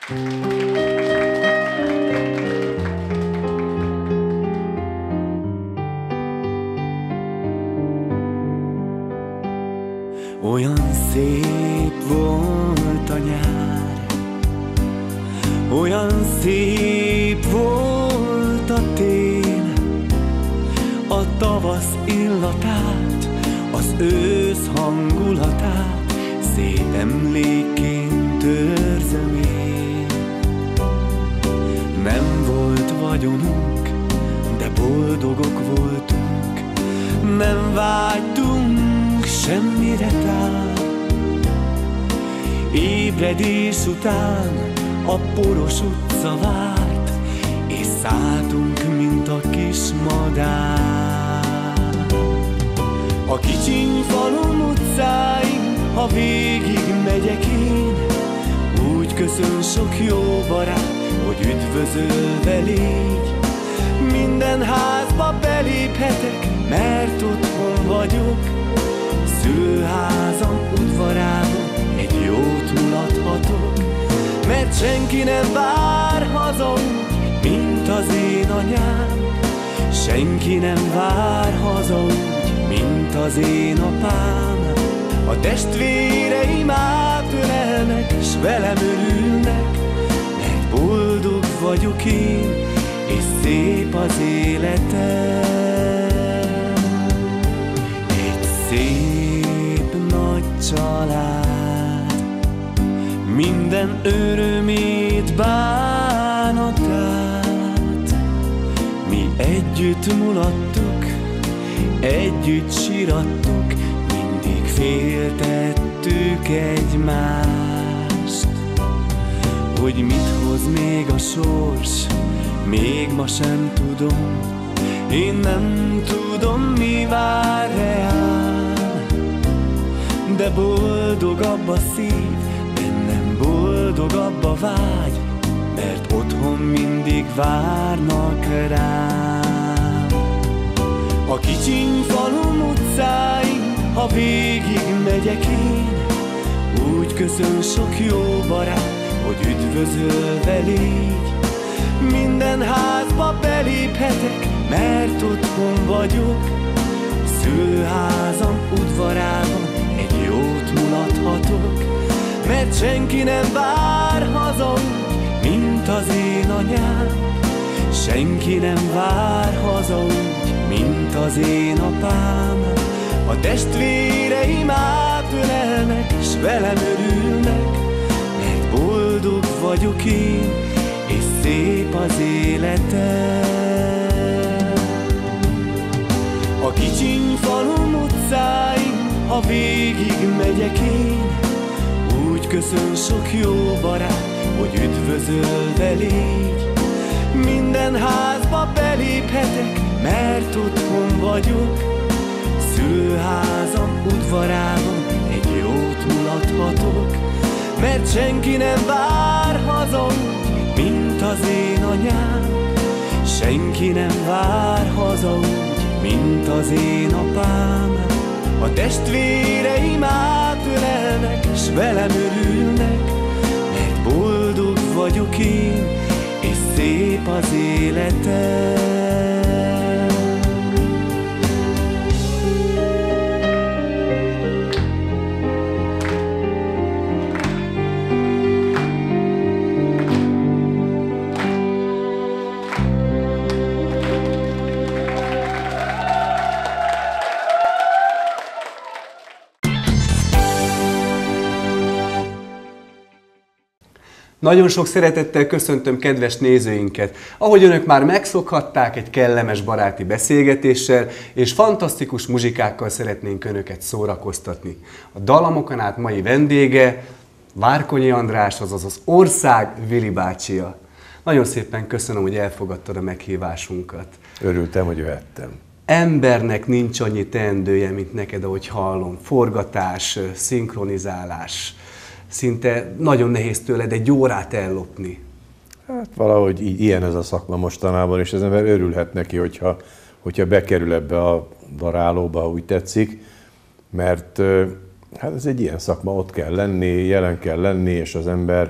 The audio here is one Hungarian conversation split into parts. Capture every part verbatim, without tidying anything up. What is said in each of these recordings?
Olyan szép volt a nyár, olyan szép volt a tél, a tavasz illatát, az ősz hangulatát szép emlékként őrzöm én. Nem volt vagyonunk, de boldogok voltunk, nem vágytunk semmire tán. Ébredés után a poros utca várt, és szálltunk, mint a kis madár. A kicsiny falum utcáin, ha végig megyek én, úgy köszön sok jó barát, hogy üdvözölve légy. Minden házba beléphetek, mert otthon vagyok. Szülőházam udvarában egy jót mulathatok, mert senki nem vár haza úgy, mint az én anyám. Senki nem vár haza úgy, mint az én apám. A testvéreim átölelnek, s velem örülnek, mert boldog vagyok én, és szép az életem. Egy szép nagy család, minden örömét, bánatát mi együtt mulattuk, együtt sirattuk, mindig féltettük egymást. Hogy mit hoz még a sors, még ma sem tudom, én nem tudom, mi vár reám. De boldogabb a szív, bennem boldogabb a vágy, mert otthon mindig várnak rám. A kicsiny falum utcáin, ha végig megyek én, úgy köszön sok jó barát, hogy üdvözölve légy. Minden házba beléphetek, mert otthon vagyok. Szülőházam udvarában egy jót mulathatok, mert senki nem vár haza úgy, mint az én anyám. Senki nem vár haza úgy, mint az én apám. A testvéreim átölelnek, s velem örülnek, mert boldog vagyok én, és szép az életem. A kicsiny falum utcáin, ha végig megyek én, úgy köszön sok jó barát, hogy üdvözölve légy. Minden házba beléphetek, mert otthon vagyok. Szülőházam udvarában egy jót mulathatok, mert senki nem vár haza úgy, mint az én anyám. Senki nem vár haza úgy, mint az én apám. A testvéreim átölelnek, s velem örülnek, mert boldog vagyok én, és szép az életem. Nagyon sok szeretettel köszöntöm kedves nézőinket! Ahogy önök már megszokhatták, egy kellemes baráti beszélgetéssel és fantasztikus muzsikákkal szeretnénk önöket szórakoztatni. A Dalamokon át mai vendége Várkonyi András, azaz az ország Vili bácsia. Nagyon szépen köszönöm, hogy elfogadtad a meghívásunkat. Örültem, hogy jöhettem. Embernek nincs annyi teendője, mint neked, ahogy hallom. Forgatás, szinkronizálás. Szinte nagyon nehéz tőled egy órát ellopni. Hát valahogy így, ilyen ez a szakma mostanában, és az ember örülhet neki, hogyha, hogyha bekerül ebbe a darálóba, ha úgy tetszik, mert hát ez egy ilyen szakma, ott kell lenni, jelen kell lenni, és az ember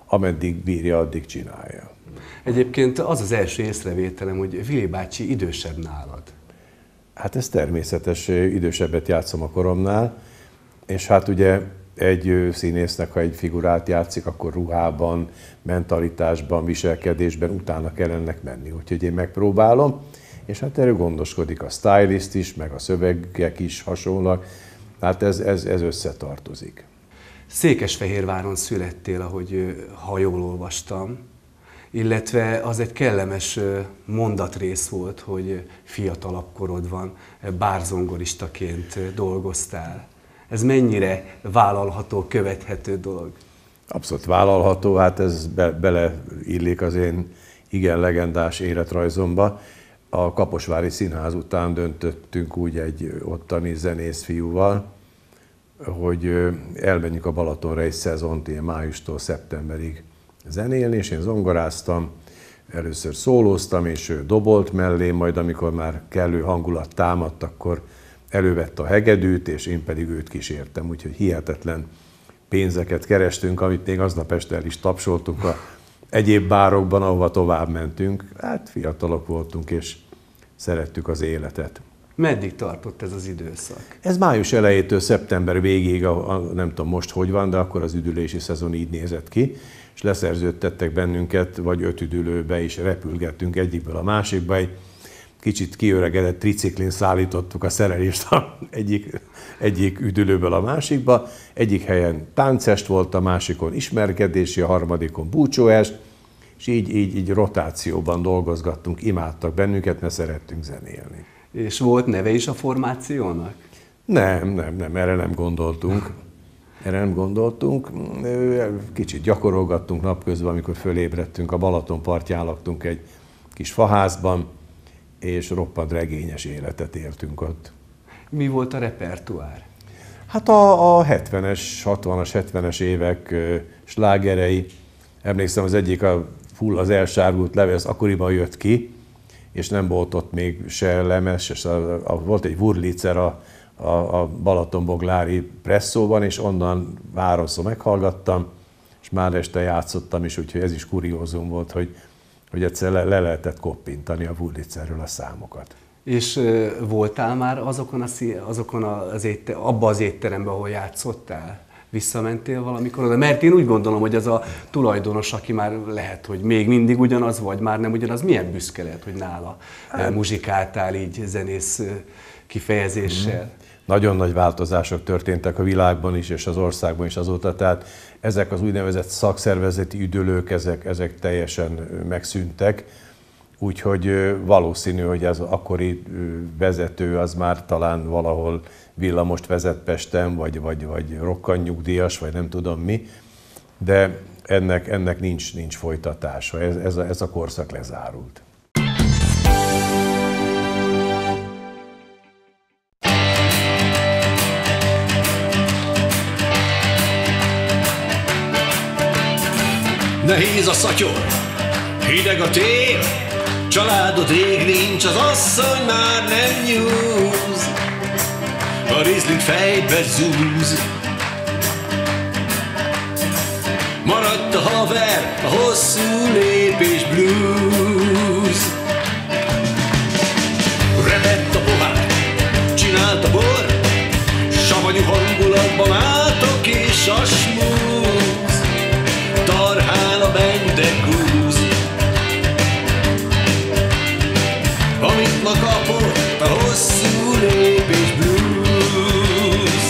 ameddig bírja, addig csinálja. Egyébként az az első észrevételem, hogy Vili bácsi idősebb nálad. Hát ez természetes, idősebbet játszom a koromnál, és hát ugye egy színésznek, ha egy figurát játszik, akkor ruhában, mentalitásban, viselkedésben utána kell ennek menni. Úgyhogy én megpróbálom, és hát erről gondoskodik a stylist is, meg a szövegek is hasonlóak. Hát ez, ez, ez összetartozik. Székesfehérváron születtél, ahogy ha jól olvastam, illetve az egy kellemes mondatrész volt, hogy fiatalabb korod van, bárzongoristaként dolgoztál. Ez mennyire vállalható, követhető dolog? Abszolút vállalható, hát ez be, beleillik az én igen legendás életrajzomba. A Kaposvári Színház után döntöttünk úgy egy ottani zenész fiúval, hogy elmenjünk a Balatonra egy szezont, ilyen májustól szeptemberig zenélni, és én zongoráztam, először szólóztam, és ő dobolt mellé, majd amikor már kellő hangulat támadt, akkor elővette a hegedűt, és én pedig őt kísértem, úgyhogy hihetetlen pénzeket kerestünk, amit még aznap este el is tapsoltunk a egyéb bárokban, ahova tovább mentünk. Hát fiatalok voltunk, és szerettük az életet. Meddig tartott ez az időszak? Ez május elejétől szeptember végéig, a, a, nem tudom most hogy van, de akkor az üdülési szezon így nézett ki, és leszerződtettek bennünket, vagy öt üdülőbe is repülgettünk egyikből a másikba. Egy kicsit kiöregedett triciklin szállítottuk a szerelést a egyik, egyik üdülőből a másikba. Egyik helyen táncest volt, a másikon ismerkedési, a harmadikon búcsóest, és így, így, így rotációban dolgozgattunk, imádtak bennünket, mert szerettünk zenélni. És volt neve is a formációnak? Nem, nem, nem, erre nem gondoltunk. Erre nem gondoltunk. Kicsit gyakorolgattunk napközben, amikor fölébredtünk, a Balaton partján laktunk egy kis faházban, és roppant regényes életet éltünk ott. Mi volt a repertoár? Hát a, a hetvenes, hatvanas, hetvenes évek slágerei. Emlékszem, az egyik a full az elsárgult levél, az akkoriban jött ki, és nem volt ott még se lemez, és a, a, volt egy Wurlitzer a, a, a Balatonboglári presszóban, és onnan háromszor meghallgattam, és már este játszottam is, úgyhogy ez is kuriózum volt, hogy, hogy egyszer le, le lehetett koppintani a Wurlitzerről a számokat. És uh, voltál már azokon, a, azokon az étte, abba az étteremben, ahol játszottál? Visszamentél valamikor oda? Mert én úgy gondolom, hogy az a tulajdonos, aki már lehet, hogy még mindig ugyanaz, vagy már nem ugyanaz, milyen büszke lehet, hogy nála hát, muzsikáltál így zenész kifejezéssel. Nagyon nagy változások történtek a világban is, és az országban is azóta, tehát ezek az úgynevezett szakszervezeti üdülők, ezek, ezek teljesen megszűntek, úgyhogy valószínű, hogy ez akkori vezető az már talán valahol villamost vezet Pesten, vagy, vagy, vagy rokkantnyugdíjas, vagy nem tudom mi, de ennek, ennek nincs, nincs folytatása, ez, ez, a, ez a korszak lezárult. Nehéz a szatyor, hideg a tél, családod rég nincs, az asszony már nem nyúz, a rizling fejbe zúz. Maradt a haver, a hosszú lépés blues. Repett a pohár, csinált a bor, savanyú hangulatban álltok és a smúz. Tarhál a bendegúz, amit ma kapott a hosszú lépés blues.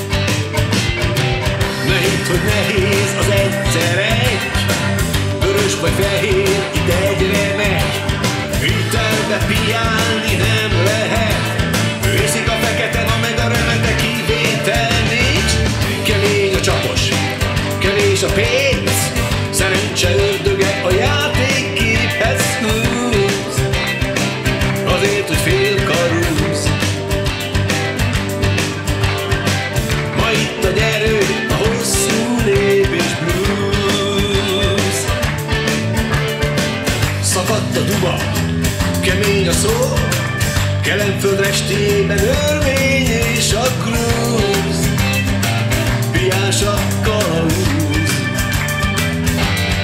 Ne hidd, hogy nehéz az egyszer egy, vörös vagy fehér, itt egyre megy. Hitelbe piálni nem lehet, őszik a fekete, na meg a remete kivétel nincs. Kemény a csapos, kevés a pénz, szerencse ördöge a játékképhez húz, azért, hogy félkarúz. Ma itt a gyerő, a hosszú lépés blues. Szakadt a duba, kemény a szó, Kelenföld restében örvény és a grúz. Piás a kalauz,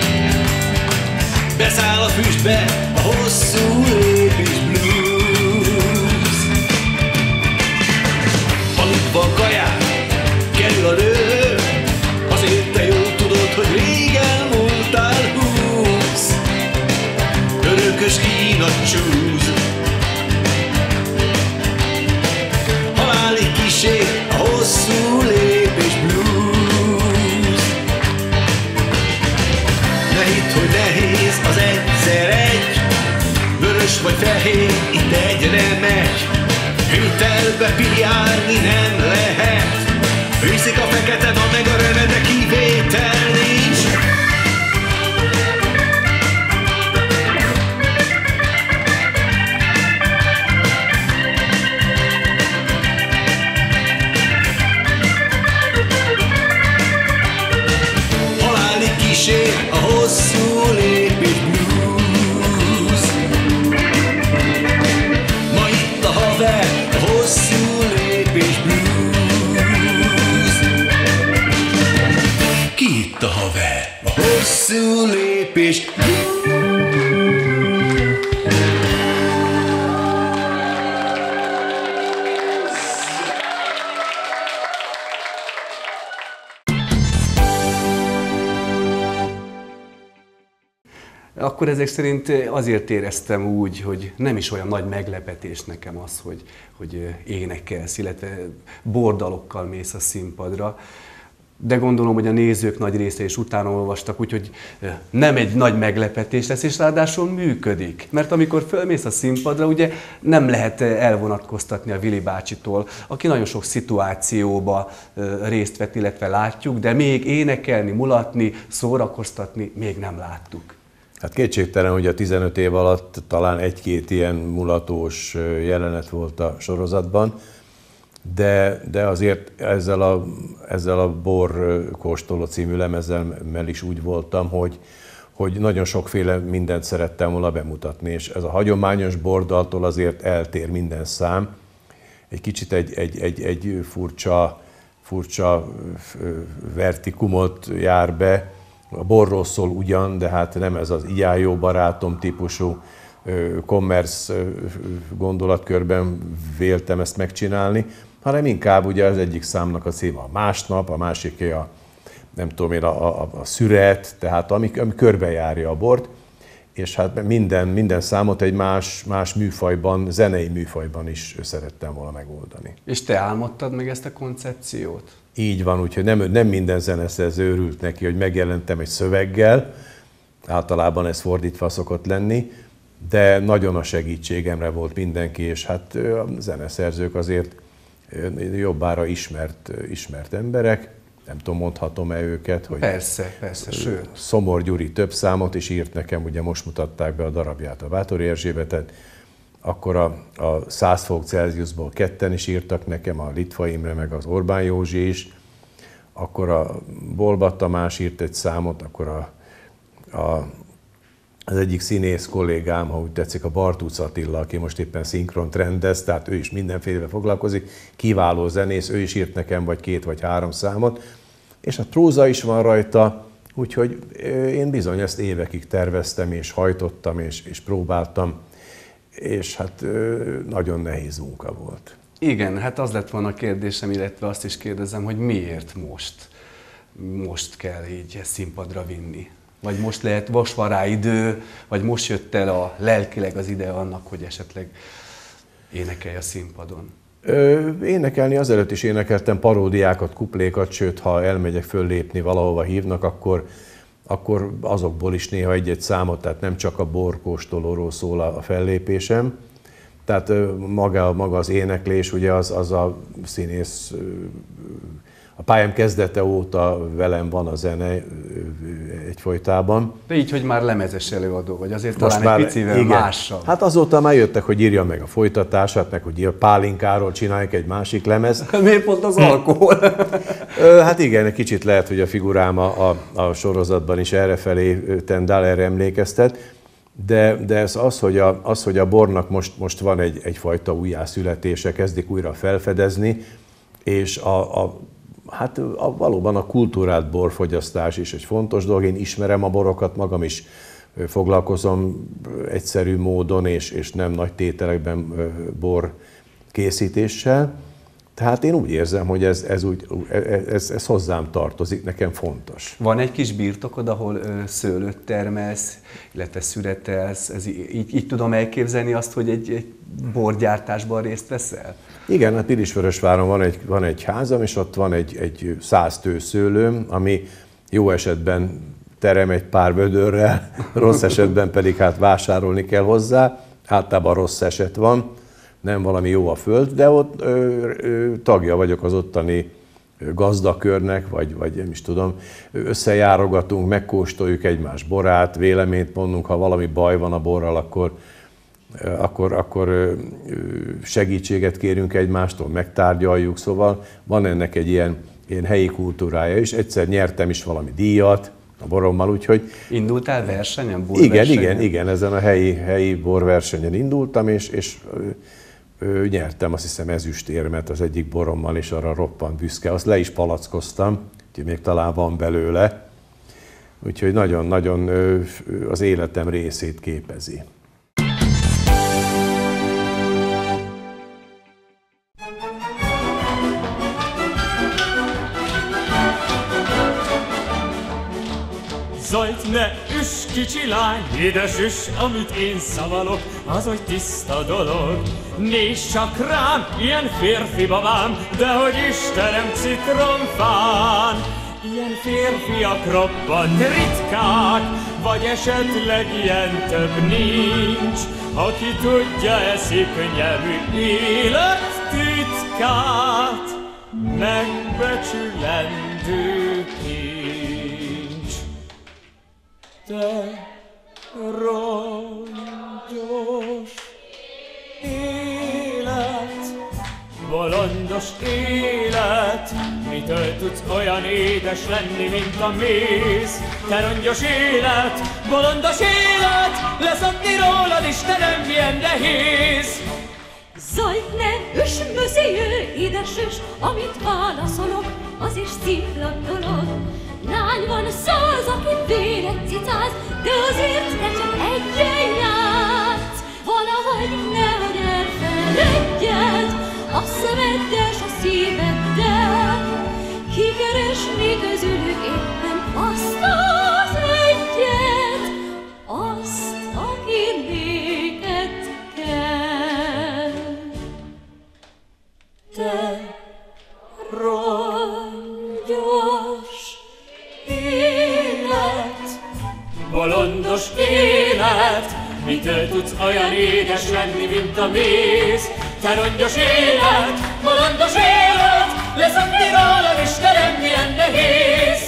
füstbe a hosszú lépés blues. Alig van kajád, kerül a nő, azért te jól tudod, hogy rég elmúltál húsz. Örökös Kína csúsz, halálig kísér a hosszú lépés blues. Ne hidd, hogy nehéz az egyszer egy, vörös vagy fehér, itt egyre megy. Hűtelbe piárni nem lehet, viszik a fekete, na meg a rövede, kivétel nincs. Halálig kísér a hosszú lépés blues. Ma itt a haver, a hosszú lépés blues. Ki itt a haver? A hosszú lépés blues. Akkor ezek szerint azért éreztem úgy, hogy nem is olyan nagy meglepetés nekem az, hogy, hogy énekelsz, illetve bordalokkal mész a színpadra. De gondolom, hogy a nézők nagy része is utána olvastak, úgyhogy nem egy nagy meglepetés lesz, és ráadásul működik. Mert amikor fölmész a színpadra, ugye nem lehet elvonatkoztatni a Vili bácsitól, aki nagyon sok szituációba részt vett, illetve látjuk, de még énekelni, mulatni, szórakoztatni még nem láttuk. Hát kétségtelen, hogy a tizenöt év alatt talán egy-két ilyen mulatós jelenet volt a sorozatban, de, de azért ezzel a, ezzel a Borkóstoló című lemezemmel is úgy voltam, hogy, hogy nagyon sokféle mindent szerettem volna bemutatni, és ez a hagyományos bordaltól azért eltér minden szám. Egy kicsit egy, egy, egy, egy furcsa, furcsa vertikumot jár be. A borról szól ugyan, de hát nem ez az ijjá jó barátom típusú commerce gondolatkörben véltem ezt megcsinálni, hanem inkább ugye az egyik számnak a címe a Másnap, a másiké a, nem tudom én, a, a, a Szüret, tehát ami, ami körbejárja a bort, és hát minden, minden számot egy más, más műfajban, zenei műfajban is szerettem volna megoldani. És te álmodtad meg ezt a koncepciót? Így van, úgyhogy nem, nem minden zeneszerző örült neki, hogy megjelentem egy szöveggel, általában ez fordítva szokott lenni, de nagyon a segítségemre volt mindenki, és hát a zeneszerzők azért jobbára ismert, ismert emberek, nem tudom, mondhatom-e őket, hogy... Persze, persze, sőt. Szomor Gyuri több számot is írt nekem, ugye most mutatták be a darabját, a Báthori Erzsébetet, akkor a, a száz fok Celsiusból ketten is írtak nekem, a Litva Imre meg az Orbán Józsi is, akkor a Bolbat Tamás írt egy számot, akkor a, a, az egyik színész kollégám, ha úgy tetszik, a Bartusz Attila, aki most éppen szinkront rendez, tehát ő is mindenféle foglalkozik, kiváló zenész, ő is írt nekem vagy két vagy három számot, és a próza is van rajta, úgyhogy én bizony ezt évekig terveztem, és hajtottam, és, és próbáltam, és hát nagyon nehéz munka volt. Igen, hát az lett volna a kérdésem, illetve azt is kérdezem, hogy miért most, most kell így színpadra vinni? Vagy most lehet, most van rá idő, vagy most jött el a lelkileg az ide annak, hogy esetleg énekelj a színpadon? Ö, énekelni azelőtt is énekeltem paródiákat, kuplékat, sőt, ha elmegyek föllépni, valahova hívnak, akkor, akkor azokból is néha egy-egy számot, tehát nem csak a borkóstolóról szól a fellépésem. Tehát maga, maga az éneklés, ugye az, az a színész, a pályám kezdete óta velem van a zene egyfolytában. De így, hogy már lemezes előadó vagy, azért most talán már, egy picivel igen. másabb. Hát azóta már jöttek, hogy írjam meg a folytatását, meg hogy Pálinkáról csináljak egy másik lemez. Miért pont az alkohol? Hát igen, egy kicsit lehet, hogy a figurám a, a, a sorozatban is errefelé tendál, erre emlékeztet. De, de ez az, hogy a, az, hogy a bornak most, most van egy, egyfajta újjászületése, kezdik újra felfedezni, és a, a, hát a, valóban a kultúrált borfogyasztás is egy fontos dolog. Én ismerem a borokat, magam is foglalkozom egyszerű módon és, és nem nagy tételekben bor készítéssel. Tehát én úgy érzem, hogy ez, ez, úgy, ez, ez hozzám tartozik, nekem fontos. Van egy kis birtokod, ahol szőlőt termelsz, illetve szüretelsz, ez így, így tudom elképzelni azt, hogy egy, egy borgyártásban részt veszel? Igen, hát Pilisvörösváron van egy, van egy házam, és ott van egy, egy száz tőszőlőm, ami jó esetben terem egy pár vödörrel, rossz esetben pedig hát vásárolni kell hozzá, általában rossz eset van, nem valami jó a föld, de ott ö, ö, tagja vagyok az ottani gazdakörnek, vagy, vagy nem is tudom, összejárogatunk, megkóstoljuk egymás borát, véleményt mondunk, ha valami baj van a borral, akkor, akkor, akkor segítséget kérünk egymástól, megtárgyaljuk, szóval van ennek egy ilyen, ilyen helyi kultúrája is. Egyszer nyertem is valami díjat a borommal, úgyhogy... Indultál versenyen, borversenyen? Igen, igen, igen, ezen a helyi, helyi borversenyen indultam, és, és ö, nyertem azt hiszem ezüstérmet az egyik borommal, és arra roppant büszke. Azt le is palackoztam, úgyhogy még talán van belőle. Úgyhogy nagyon-nagyon az életem részét képezi. Zajt, ne üss, kicsi lány, édes üss, amit én szavalok, az hogy tiszta dolog. Nézd csak rám, ilyen férfi babám, dehogy Istenem citromfán. Ilyen férfiak roppant ritkák, vagy esetleg ilyen több nincs. Aki tudja, eszi könnyelmű élet titkát, megbecsülendő kincs. Te rongyos élet, bolondos élet, mitől tudsz olyan édes lenni, mint a méz? Te rongyos élet, bolondos élet, leszokni rólad, Istenem, milyen nehéz! Zajt, ne üss, monsieur, édes üss, amit válaszolok, az is szívlag dolog. Lány van száz, aki véret cicáz, de azért ne csak egyen játsz. Valahogy nehogy elfeledjed a szemeddel s a szíveddel. Kikeresni közülük éppen azt az egyet, azt, aki néked kell. Te rongyos élet, bolondos élet, mitől tudsz olyan édes lenni, mint a méz? Te rongyos élet, bolondos élet, leszokni rólad, Istenem, milyen nehéz!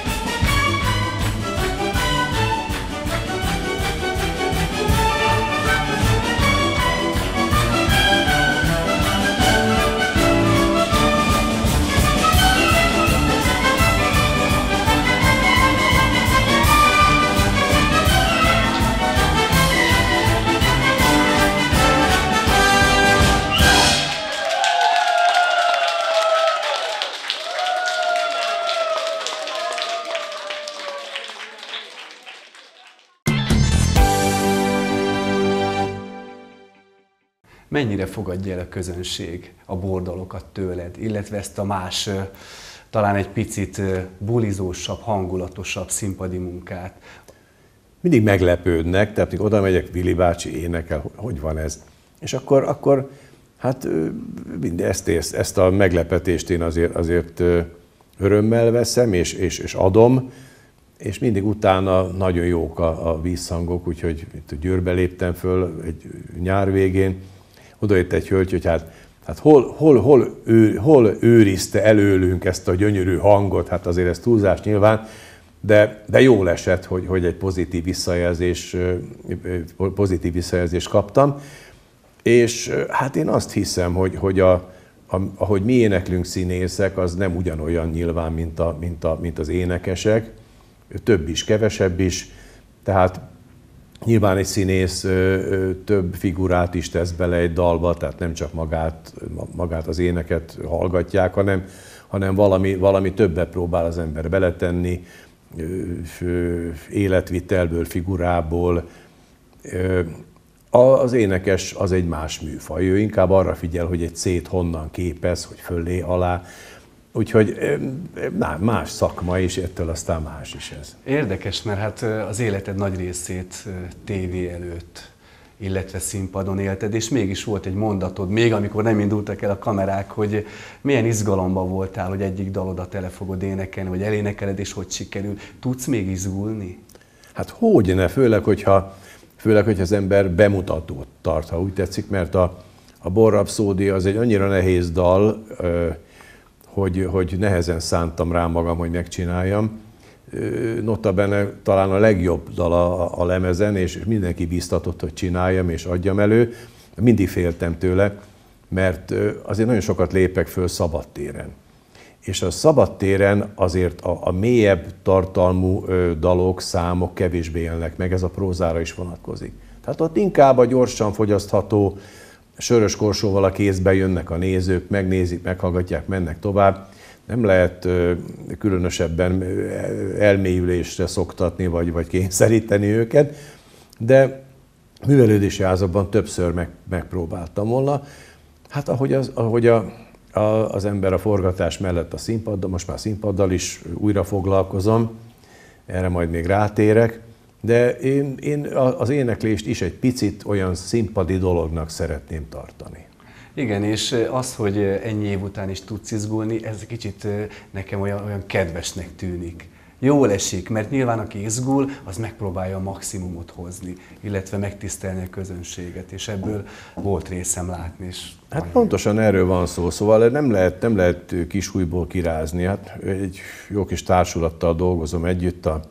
Mennyire fogadja el a közönség a bordalokat tőled, illetve ezt a más, talán egy picit bulizósabb, hangulatosabb színpadi munkát? Mindig meglepődnek, tehát mikor oda megyek, Vili bácsi énekel, hogy van ez? És akkor, akkor hát ezt, ezt a meglepetést én azért, azért örömmel veszem, és, és, és adom, és mindig utána nagyon jók a, a vízhangok, úgyhogy itt Győrbe léptem föl egy nyár végén, oda jött egy hölgy, hogy hát, hát hol, hol, hol, ő, hol őrizte előlünk ezt a gyönyörű hangot, hát azért ez túlzás nyilván, de, de jól esett, hogy, hogy egy pozitív visszajelzés, pozitív visszajelzést kaptam, és hát én azt hiszem, hogy, hogy a, a, ahogy mi éneklünk színészek, az nem ugyanolyan nyilván, mint, a, mint, a, mint az énekesek, több is, kevesebb is, tehát nyilván egy színész több figurát is tesz bele egy dalba, tehát nem csak magát, magát az éneket hallgatják, hanem, hanem valami, valami többet próbál az ember beletenni, életvitelből, figurából. Az énekes az egy más műfaj, ő inkább arra figyel, hogy egy szét honnan képez, hogy fölé, alá. Úgyhogy más szakma, és ettől aztán más is ez. Érdekes, mert hát az életed nagy részét tévé előtt, illetve színpadon élted, és mégis volt egy mondatod, még amikor nem indultak el a kamerák, hogy milyen izgalomban voltál, hogy egyik dalodat ele fogod énekelni, vagy elénekeled, és hogy sikerül. Tudsz még izgulni? Hát hogyne, főleg, hogyha, főleg, hogyha az ember bemutatót tart, ha úgy tetszik, mert a, a Born Rhapsody az egy annyira nehéz dal, hogy, hogy nehezen szántam rá magam, hogy megcsináljam. Notabene talán a legjobb dal a, a lemezen, és mindenki bíztatott, hogy csináljam és adjam elő. Mindig féltem tőle, mert azért nagyon sokat lépek föl szabadtéren. És a szabadtéren azért a, a mélyebb tartalmú dalok, számok kevésbé élnek meg, ez a prózára is vonatkozik. Tehát ott inkább a gyorsan fogyasztható, sörös korsóval a kézbe jönnek a nézők, megnézik, meghallgatják, mennek tovább. Nem lehet különösebben elmélyülésre szoktatni, vagy, vagy kényszeríteni őket, de művelődési házakban többször meg, megpróbáltam volna. Hát ahogy, az, ahogy a, a, az ember a forgatás mellett a színpaddal, most már színpaddal is újra foglalkozom, erre majd még rátérek, de én, én az éneklést is egy picit olyan színpadi dolognak szeretném tartani. Igen, és az, hogy ennyi év után is tudsz izgulni, ez kicsit nekem olyan, olyan kedvesnek tűnik. Jól esik, mert nyilván aki izgul, az megpróbálja a maximumot hozni, illetve megtisztelni a közönséget, és ebből volt részem látni is. Hát pontosan erről van szó, szóval nem lehet, nem lehet kisújból kirázni. Hát egy jó kis társulattal dolgozom együtt, a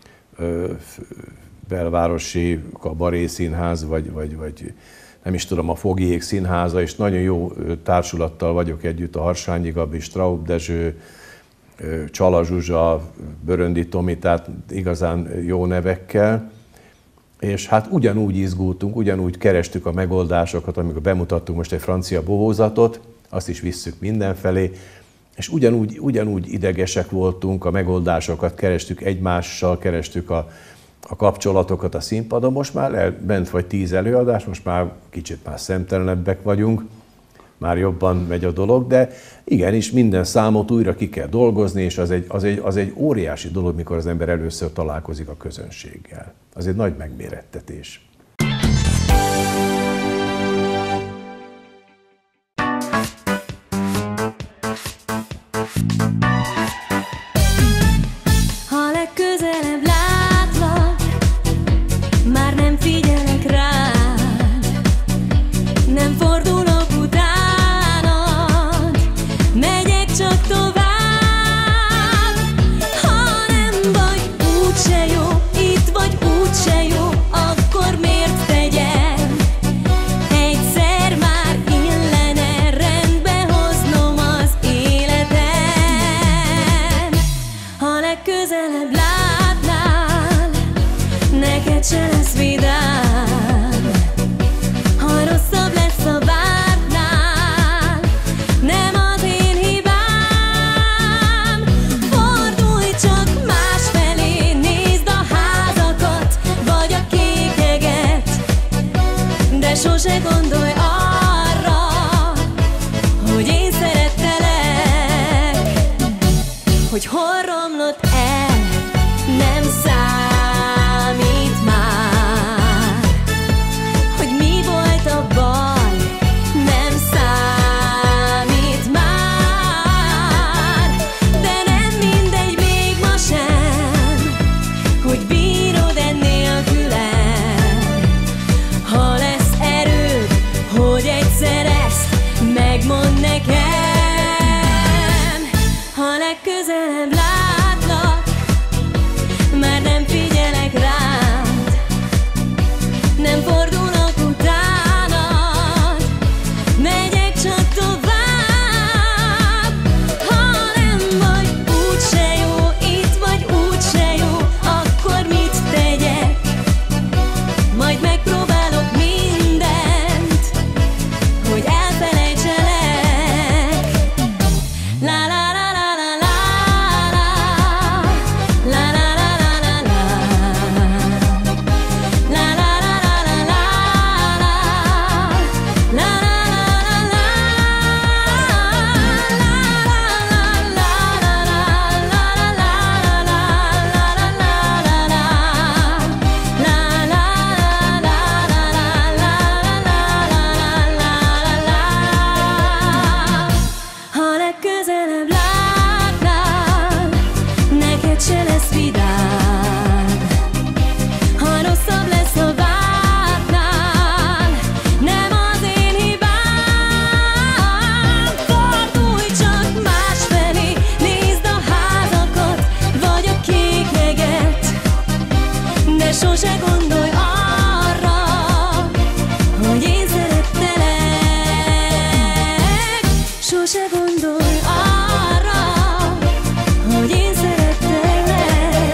Belvárosi Kabaré Színház, vagy, vagy, vagy nem is tudom, a Fogjék Színháza, és nagyon jó társulattal vagyok együtt, a Harsányi Gabi, Straub Dezső, Csala Zsuzsa, Böröndi Tomi, tehát igazán jó nevekkel. És hát ugyanúgy izgultunk, ugyanúgy kerestük a megoldásokat, amikor bemutattunk most egy francia bohózatot, azt is visszük mindenfelé, és ugyanúgy, ugyanúgy idegesek voltunk, a megoldásokat kerestük egymással, kerestük a a kapcsolatokat a színpadon. Most már bent vagy tíz előadás, most már kicsit már szemtelenebbek vagyunk, már jobban megy a dolog, de igenis minden számot újra ki kell dolgozni, és az egy, az egy, az egy óriási dolog, mikor az ember először találkozik a közönséggel. Az egy nagy megmérettetés. Sose gondolj arra, hogy én szerettelek, hogy hol romlott el, nem számít már, hogy mi volt a baj, nem számít már, de nem mindegy még ma sem, hogy bírod-e nélkülem, ha lesz hogy egyszer ezt megmond nekem. Ha legközelebb látlak, már sose gondolj arra, hogy én szerettelek. Sose gondolj arra, hogy én szerettelek.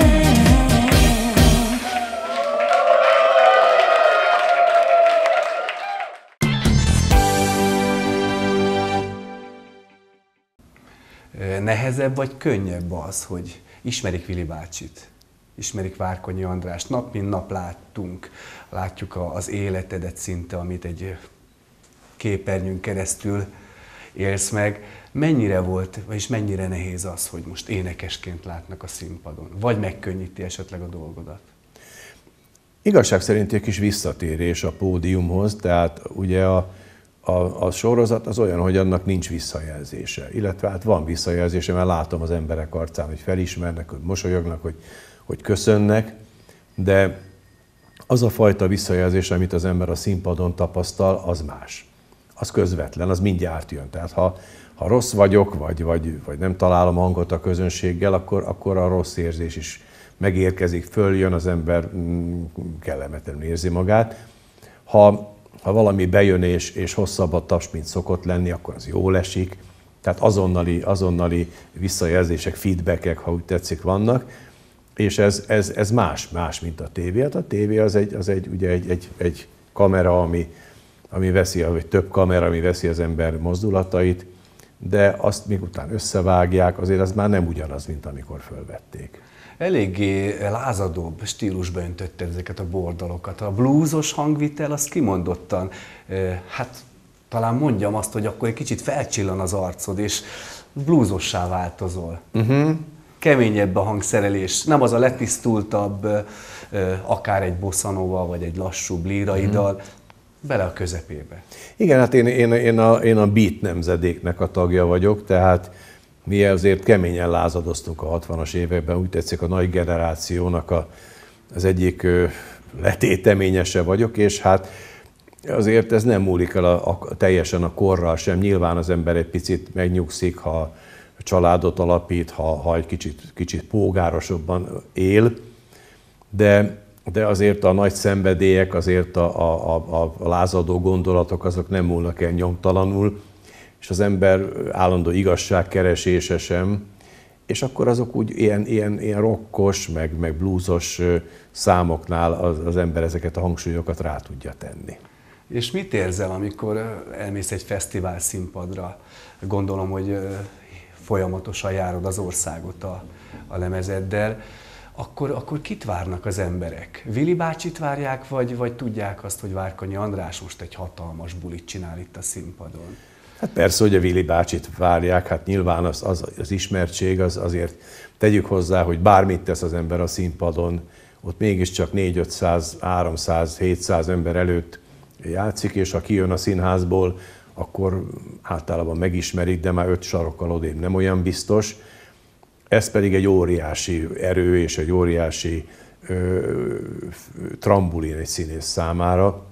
Nehezebb vagy könnyebb az, hogy ismerik Vili bácsit, ismerik Várkonyi Andrást, nap mint nap láttunk, látjuk az életedet szinte, amit egy képernyőn keresztül élsz meg. Mennyire volt, vagyis mennyire nehéz az, hogy most énekesként látnak a színpadon? Vagy megkönnyíti esetleg a dolgodat? Igazság szerint egy kis visszatérés a pódiumhoz, tehát ugye a, a, a sorozat az olyan, hogy annak nincs visszajelzése. Illetve hát van visszajelzése, mert látom az emberek arcán, hogy felismernek, hogy mosolyognak, hogy, hogy köszönnek, de az a fajta visszajelzés, amit az ember a színpadon tapasztal, az más. Az közvetlen, az mindjárt jön. Tehát ha, ha rossz vagyok, vagy, vagy, vagy nem találom hangot a közönséggel, akkor, akkor a rossz érzés is megérkezik, följön, az ember kellemetlenül érzi magát. Ha, ha valami bejön és, és hosszabb a taps, mint szokott lenni, akkor az jól esik. Tehát azonnali, azonnali visszajelzések, feedbackek, ha úgy tetszik, vannak. És ez, ez, ez más, más, mint a tévé. Hát a tévé az egy, az egy, ugye egy, egy, egy kamera, ami, ami veszi, vagy több kamera, ami veszi az ember mozdulatait, de azt még után összevágják, azért az már nem ugyanaz, mint amikor fölvették. Eléggé lázadóbb stílusba öntötted ezeket a bordalokat. A bluesos hangvitel az kimondottan, hát talán mondjam azt, hogy akkor egy kicsit felcsillan az arcod, és bluesossá változol. Uh-huh. Keményebb a hangszerelés, nem az a letisztultabb, akár egy bosszanova, vagy egy lassúbb líraiddal, uh-huh. bele a közepébe. Igen, hát én, én, én, a, én a beat nemzedéknek a tagja vagyok, tehát mi azért keményen lázadoztunk a hatvanas években, úgy tetszik a nagy generációnak a, az egyik letéteményese vagyok, és hát azért ez nem múlik el a, a, teljesen a korral sem. Nyilván az ember egy picit megnyugszik, ha családot alapít, ha, ha egy kicsit, kicsit pógárosabban él, de, de azért a nagy szenvedélyek, azért a, a, a, a lázadó gondolatok, azok nem múlnak el nyomtalanul, és az ember állandó igazságkeresése sem, és akkor azok úgy ilyen, ilyen, ilyen rockos, meg, meg bluesos számoknál az, az ember ezeket a hangsúlyokat rá tudja tenni. És mit érzel, amikor elmész egy fesztivál színpadra? Gondolom, hogy folyamatosan járod az országot a, a lemezeddel, akkor, akkor kit várnak az emberek? Vili bácsit várják, vagy, vagy tudják azt, hogy Várkonyi András most egy hatalmas bulit csinál itt a színpadon? Hát persze, hogy a Vili bácsit várják, hát nyilván az, az, az ismertség, az azért tegyük hozzá, hogy bármit tesz az ember a színpadon, ott mégiscsak négy-ötszáz, háromszáz, hétszáz ember előtt játszik, és ha kijön a színházból, akkor általában megismerik, de már öt sarokkal odébb nem olyan biztos. Ez pedig egy óriási erő és egy óriási ö, trambulin egy színész számára.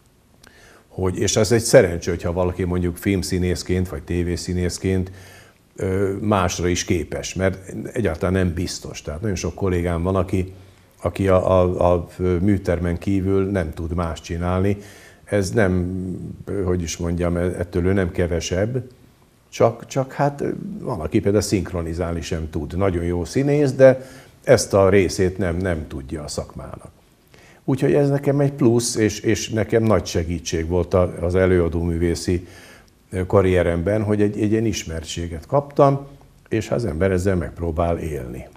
Hogy, és ez egy szerencsé, hogyha valaki mondjuk filmszínészként vagy tévészínészként ö, másra is képes, mert egyáltalán nem biztos. Tehát nagyon sok kollégám van, aki, aki a, a, a műtermen kívül nem tud más csinálni. Ez nem, hogy is mondjam, ettől ő nem kevesebb, csak, csak hát van, aki például szinkronizálni sem tud. Nagyon jó színész, de ezt a részét nem, nem tudja a szakmának. Úgyhogy ez nekem egy plusz, és, és nekem nagy segítség volt az előadóművészi karrieremben, hogy egy, egy ilyen ismertséget kaptam, és az ember ezzel megpróbál élni.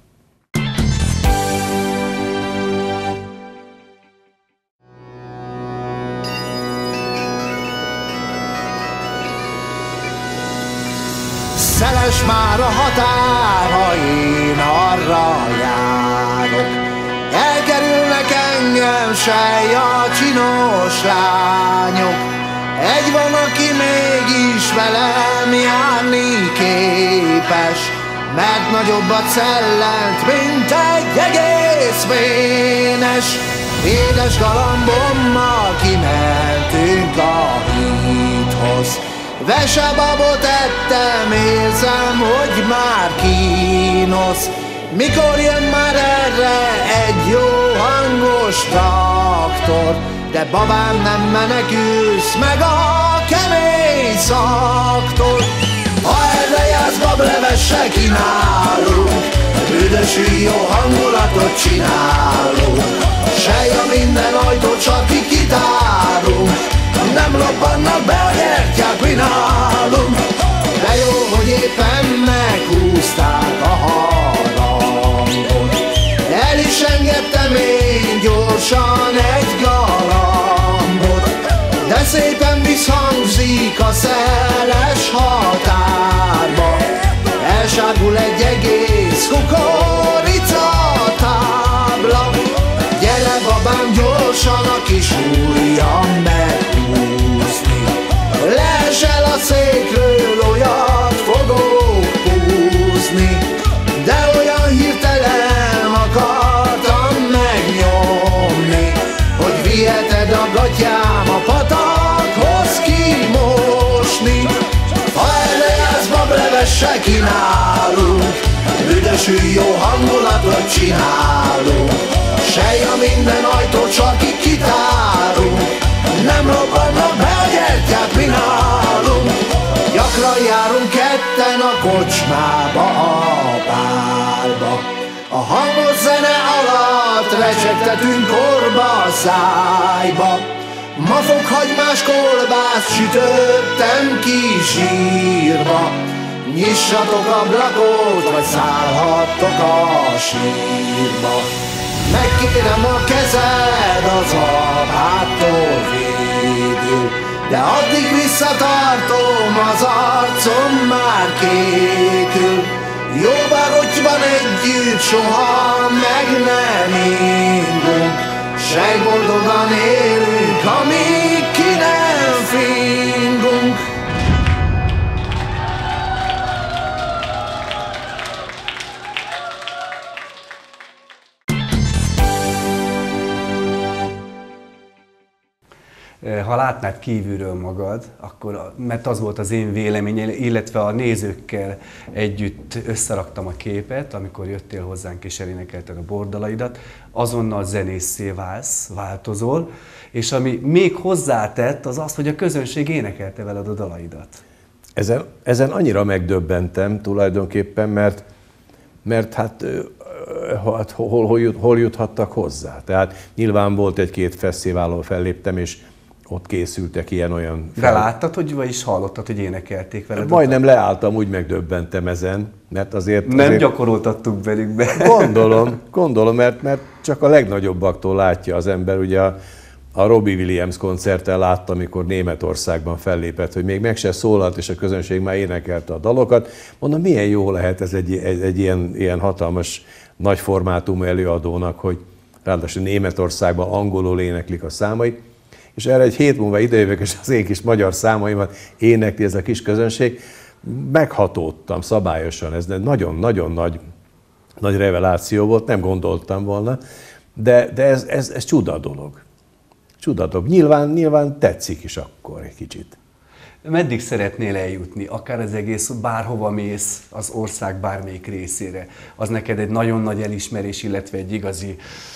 Szeles már a határain, arra járok. Elkerülnek engem sej a csinos lányok. Egy van, aki mégis velem járni képes, mert nagyobb a cellent, mint egy egész vénes. Édes galambommal kimentünk a hídhoz. Vesebabot ettem, érzem, hogy már kínosz. Mikor jön már erre egy jó hangos gyors traktor, de babám nem menekülsz meg a kemény szaktól. Ha erre jársz, bablevessel kínálunk, üdösül jó hangulatot csinálunk. Sejja minden ajtót csak kikitárunk, nem robbannak be a gyertyák mi nálunk. De jó, hogy éppen meghúzták a harangot, el is engedtem én gyorsan egy galambot, de szépen visszhangzik a szeles határba, elságul egy egész kukoricatábla. Gyere babám gyorsan a kis ujjam meghúzni, leesel a székről, olyat fogok húzni, de olyan hirtelen akartam megnyomni, hogy viheted a gatyám a patakhoz kimosni. Ha erre jársz, bablevessel kínálunk, üdösül jó hangulatot csinálunk. Sejja minden ajtót csak kitárunk, nem robbannak be a gyertyák mi nálunk. Gyakran járunk ketten a kocsmába, a bárba, a hangos zene alatt recsegtetünk korba a szájba. Ma fokhagymás kolbászt sütöttem ki zsírba, nyissatok ablakot, vagy szállhattok a sírba. Megkérem a kezed az apától végül, de addig visszatartom az arcom már kékül. Jó barottban együtt soha meg nem indunk, sej boldogan élünk, amíg ki nem fingunk. Ha látnád kívülről magad, akkor, mert az volt az én véleményem, illetve a nézőkkel együtt összeraktam a képet, amikor jöttél hozzánk és elénekelted a bordalaidat, azonnal zenészé válsz, változol, és ami még hozzátett, az az, hogy a közönség énekelte veled a dalaidat. Ezen, ezen annyira megdöbbentem tulajdonképpen, mert, mert hát hát hol, hol, jut, hol juthattak hozzá. Tehát nyilván volt egy-két fesztiválon felléptem, és ott készültek ilyen-olyan... Fel... De láttad, hogy vagy is hallottad, hogy énekelték veled? Majdnem leálltam, úgy megdöbbentem ezen, mert azért... Nem azért... gyakoroltattuk velük be. Gondolom, gondolom, mert, mert csak a legnagyobbaktól látja az ember. Ugye a, a Robbie Williams koncerten láttam, amikor Németországban fellépett, hogy még meg se szólalt, és a közönség már énekelte a dalokat. Mondom, milyen jó lehet ez egy, egy, egy ilyen, ilyen hatalmas, nagy formátumú előadónak, hogy ráadásul Németországban angolul éneklik a számait, és erre egy hét múlva idejövök, és az én kis magyar számaimat énekli ez a kis közönség. Meghatódtam szabályosan, ez nagyon-nagyon nagy, nagy reveláció volt, nem gondoltam volna, de, de ez, ez, ez csuda dolog. Csuda dolog. Nyilván, nyilván tetszik is akkor egy kicsit. Meddig szeretnél eljutni? Akár az egész, bárhova mész az ország bármelyik részére. Az neked egy nagyon nagy elismerés, illetve egy igazi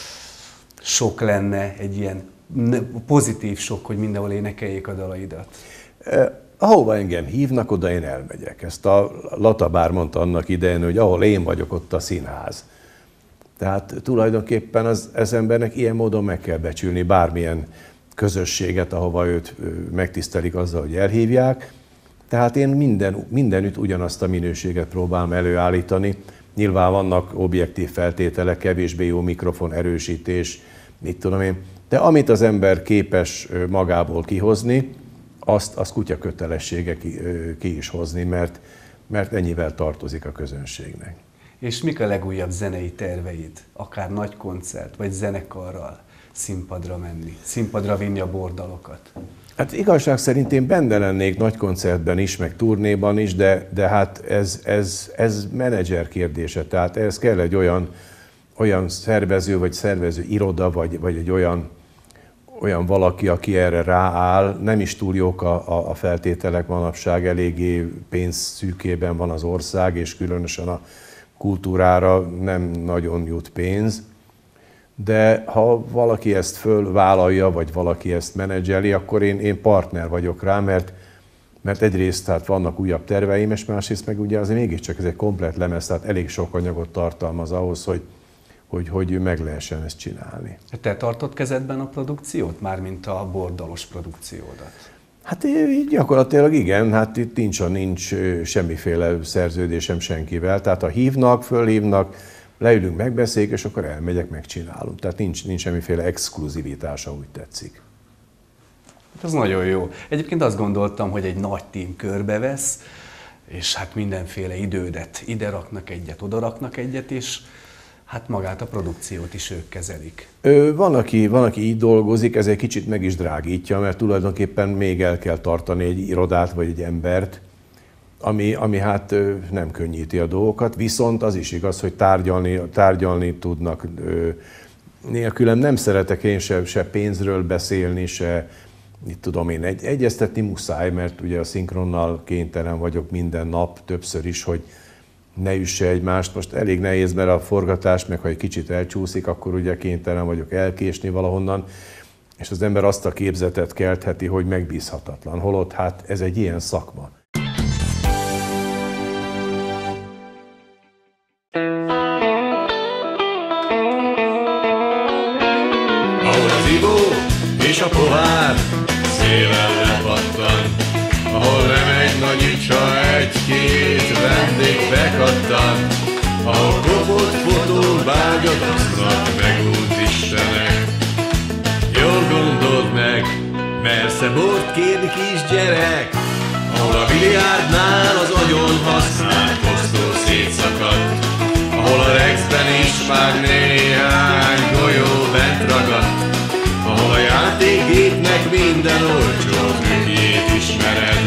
sok lenne, egy ilyen pozitív sok, hogy mindenhol énekeljék a dalaidat. Eh, ahova engem hívnak, oda én elmegyek. Ezt a Latabár mondta annak idején, hogy ahol én vagyok, ott a színház. Tehát tulajdonképpen az, az embernek ilyen módon meg kell becsülni bármilyen közösséget, ahova őt megtisztelik azzal, hogy elhívják. Tehát én minden, mindenütt ugyanazt a minőséget próbálom előállítani. Nyilván vannak objektív feltételek, kevésbé jó mikrofon, erősítés, mit tudom én. De amit az ember képes magából kihozni, azt, azt kutya kötelessége ki, ki is hozni, mert, mert ennyivel tartozik a közönségnek. És mik a legújabb zenei terveid? Akár nagy koncert, vagy zenekarral színpadra menni, színpadra vinni a bordalokat? Hát igazság szerint én benne lennék nagy koncertben is, meg turnéban is, de, de hát ez, ez, ez menedzser kérdése. Tehát ez kell egy olyan, olyan szervező, vagy szervező iroda, vagy, vagy egy olyan, olyan valaki, aki erre rááll. Nem is túl jók a, a feltételek manapság, eléggé pénzszűkében van az ország, és különösen a kultúrára nem nagyon jut pénz. de ha valaki ezt fölvállalja, vagy valaki ezt menedzseli, akkor én, én partner vagyok rá, mert, mert egyrészt tehát vannak újabb terveim, és másrészt meg ugye azért mégiscsak ez egy komplett lemez, tehát elég sok anyagot tartalmaz ahhoz, hogy, hogy, hogy meg lehessen ezt csinálni. Te tartod kezedben a produkciót, mármint a bordalos produkciódat? Hát így gyakorlatilag igen, hát itt nincs, nincs semmiféle szerződésem senkivel, tehát ha hívnak, fölhívnak, leülünk, megbeszéljük, és akkor elmegyek, megcsinálunk. Tehát nincs, nincs semmiféle exkluzivitása, úgy tetszik. Ez nagyon jó. Egyébként azt gondoltam, hogy egy nagy tím körbevesz, és hát mindenféle idődet ide raknak egyet, oda raknak egyet, és hát magát a produkciót is ők kezelik. Van aki, van, aki így dolgozik, ez egy kicsit meg is drágítja, mert tulajdonképpen még el kell tartani egy irodát vagy egy embert, ami, ami hát nem könnyíti a dolgokat, viszont az is igaz, hogy tárgyalni, tárgyalni tudnak. Nélkülem nem szeretek én se, se pénzről beszélni, se mit tudom én, egy, egyeztetni muszáj, mert ugye a szinkronnal kénytelen vagyok minden nap, többször is, hogy ne üsse egymást. Most elég nehéz, mert a forgatás, meg ha egy kicsit elcsúszik, akkor ugye kénytelen vagyok elkésni valahonnan, és az ember azt a képzetet keltheti, hogy megbízhatatlan. Holott hát ez egy ilyen szakma. Ahol az ivó és a pohár szélen lepattan, ahol nem egy nagy ücsa, egy-két vendég bekattan, ahol kopott fotón vágyat osznak meg útistenek. Jól gondold meg, mersze bort kérni kisgyerek, ahol a biliárdnál az agyon használt posztó szétszakadt, ahol a Rexben is már néhány golyó bent ragadt, ahol a játékgépnek minden olcsó trükkjét ismered.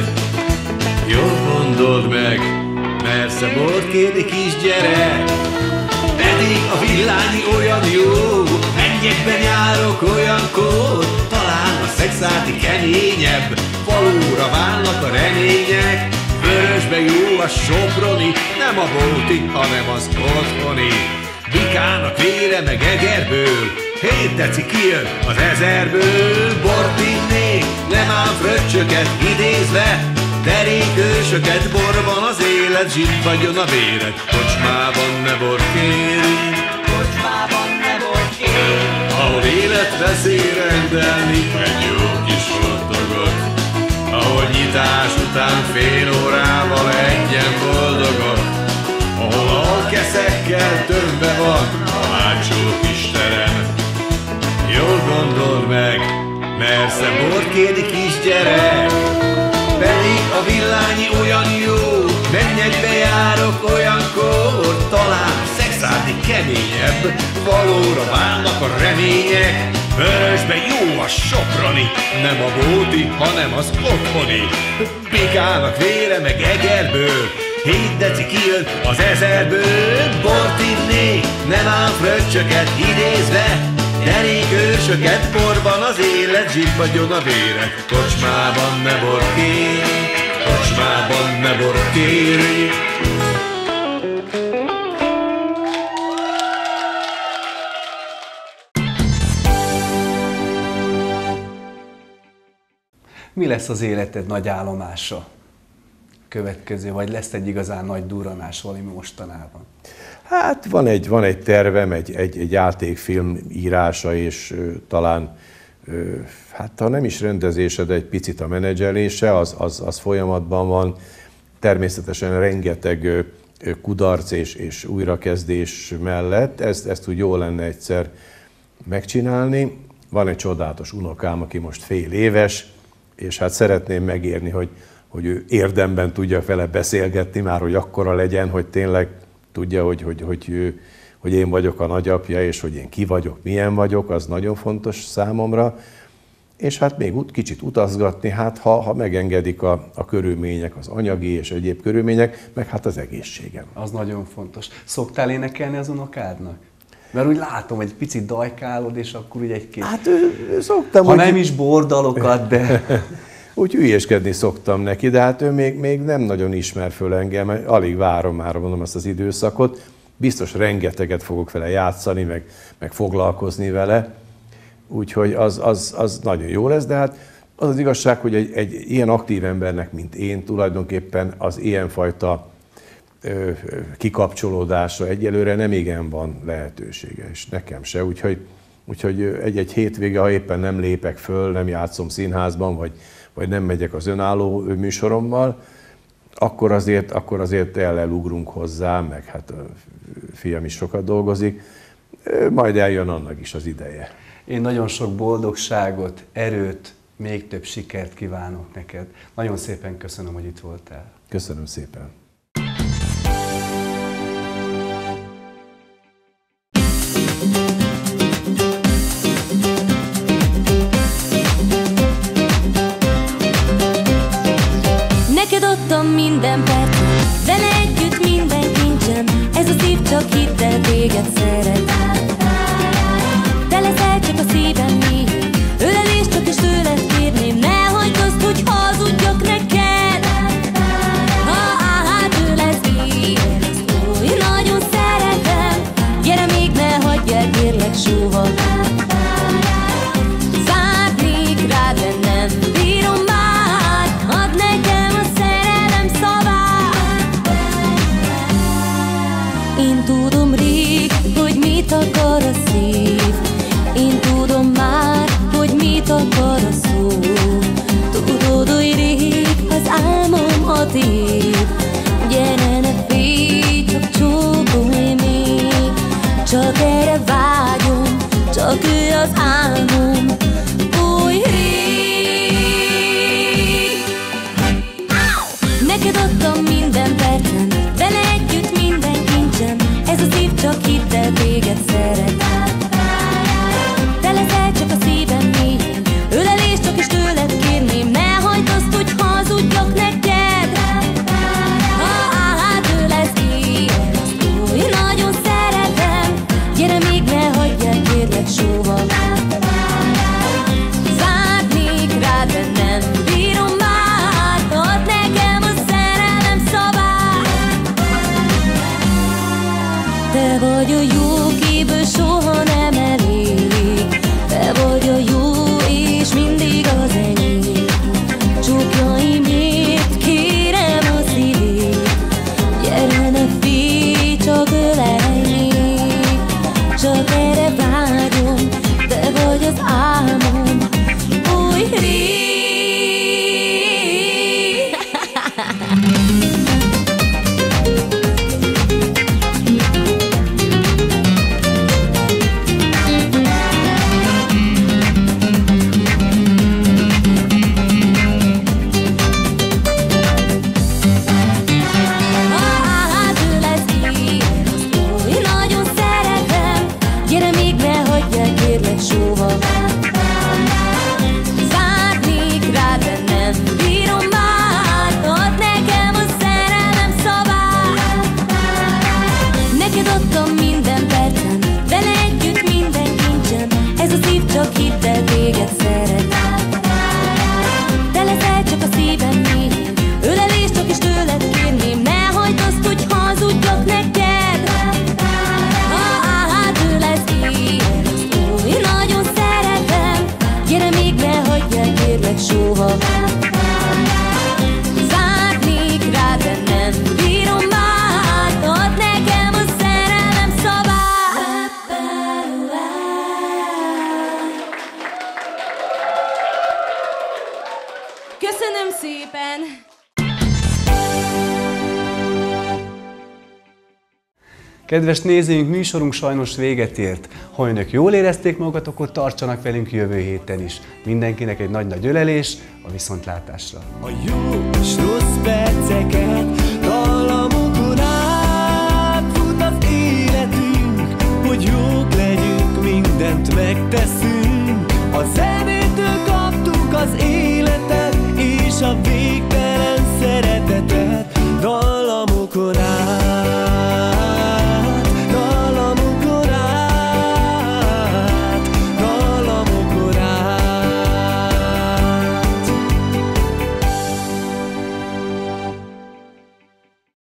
Jól gondold meg, mersze bort kérni kisgyerek, pedig a villányi olyan jó, mennyekben járok olyankor, talán a szexáti keményebb, valóra válnak a remények, vörösbe jó a soproni, nem a bóti, hanem az otthoni. Bikának vére meg egerből, hét deci kijön az ezerből, bort innék, nem ám fröccsöket idézve, derékősöket, borban az élet, zsibbadjon a véred, kocsmában ne bort kérj, kocsmában ne bort kérj, ahol életveszély rendelni egy jó kis hotdogot, ahol nyitás után fél órával egyen boldogok, ahol alkeszekkel tömbbe van a hátsó kis terem. Jól gondold meg, mersze bort kérni kisgyerek, pedig a villányi olyan jó, mennyekbe járok olyankor, talán a szexáti keményebb, valóra válnak a remények, vörösbe jó a soproni, nem a bóti, hanem az otthoni. Bikának vére meg egerből, hét deci kijön az ezerből, bort innék, nem ám fröccsöket idézve, derékősöket, borban az élet, zsibbadjon a véred, kocsmában ne bort kérj, kocsmában ne bort kérj. Mi lesz az életed nagy állomása? Következő, vagy lesz egy igazán nagy durranás valami mostanában? Hát van egy, van egy tervem, egy, egy, egy játékfilm írása, és ö, talán, ö, hát ha nem is rendezése, de egy picit a menedzselése, az, az, az folyamatban van. Természetesen rengeteg ö, kudarc és, és újrakezdés mellett, ezt, ezt úgy jó lenne egyszer megcsinálni. Van egy csodálatos unokám, aki most fél éves, és hát szeretném megérni, hogy, hogy ő érdemben tudja vele beszélgetni, már hogy akkora legyen, hogy tényleg tudja, hogy, hogy, hogy, hogy én vagyok a nagyapja, és hogy én ki vagyok, milyen vagyok, az nagyon fontos számomra. És hát még ut, kicsit utazgatni, hát ha, ha megengedik a, a körülmények, az anyagi és egyéb körülmények, meg hát az egészségem. Az nagyon fontos. Szoktál énekelni az unokádnak? Mert úgy látom, hogy egy picit dajkálod, és akkor úgy egy-két... Hát szoktam... Ha úgy... nem is bordalokat, de... Úgy hülyéskedni szoktam neki, de hát ő még, még nem nagyon ismer föl engem, alig várom már, mondom, ezt az időszakot. biztos rengeteget fogok vele játszani, meg, meg foglalkozni vele, úgyhogy az, az, az nagyon jó lesz, de hát az az igazság, hogy egy, egy ilyen aktív embernek, mint én, tulajdonképpen az ilyenfajta ö, kikapcsolódásra egyelőre nem igen van lehetősége, és nekem se, úgyhogy, úgyhogy egy-egy hétvége, ha éppen nem lépek föl, nem játszom színházban, vagy, vagy nem megyek az önálló műsorommal, akkor azért, akkor azért el elugrunk hozzá, meg hát a fiam is sokat dolgozik, majd eljön annak is az ideje. Én nagyon sok boldogságot, erőt, még több sikert kívánok neked. Nagyon szépen köszönöm, hogy itt voltál. Köszönöm szépen. Neked adtam minden percet, vele együtt minden kincsem. Ez a szív csak hidd el, téged szeret. Te leszel csak a szívem mélyén, ölelést csak is tőled kérném. Ne hagyd azt, hogy hazudjak neked. Ha hát ő lesz ilyen, ezt oly nagyon szeretem. Gyere még, ne hagyj el, kérlek soha. Várnék rád, de nem bírom már. Add nekem a szerelem szavát. Én tudom rég, hogy mit akar a szív. Én tudom már, hogy mit akar a szó. Tudod, hogy rég az álmom a tiéd. Gyere, ne félj, csak csókolj még. Csak erre vágyom, csak ő az álmom. Oly rég. Neked adtam minden percem, vele együtt minden kincsem. Ez a szív csak hidd el, téged szeret. Te leszel csak a szívem mélyén, ölelést csak is tőled kérném. Ne hagyd azt, hogy hazudjak neked. Ha hát ő lesz ilyen, azt oly nagyon szeretem. Gyere még, ne hagyj el, kérlek soha. Várnék rád, de nem bírom már. Add nekem a szerelem szavát. Te vagy a jó, kiből soha nem elég. Te vagy a jó, és mindig az enyém. Csókjaimért kérem a szívét. Gyere, ne félj, csak ölelj még. Csak erre vágyom, te vagy az álmom. Oly rég. Hát ő lesz ilyen, azt oly nagyon szeretem. Gyere még, ne hagyj el, kérlek soha. Várnék rád, de nem bírom már. Add nekem a szerelem szavát. Neked adtam minden percem, vele együtt minden kincsem. Ez a szív csak hidd el, téged szeret. Te leszel csak a szívem mélyén, ölelést csak is tőled kérném. Ne hagyd azt, hogy hazudjak neked. Ha hát ő lesz ilyen, azt oly nagyon szeretem. Gyere még, ne hagyj el, kérlek soha. Várnék rád, de nem bírom már. Add nekem a szerelem szavát. Köszönöm szépen! Kedves nézőink, műsorunk sajnos véget ért. Ha önök jól érezték magukat, akkor tartsanak velünk jövő héten is. Mindenkinek egy nagy-nagy ölelés, a viszontlátásra. A jó és rossz perceket dallamokon átfut az életünk, hogy jók legyünk, mindent megteszünk.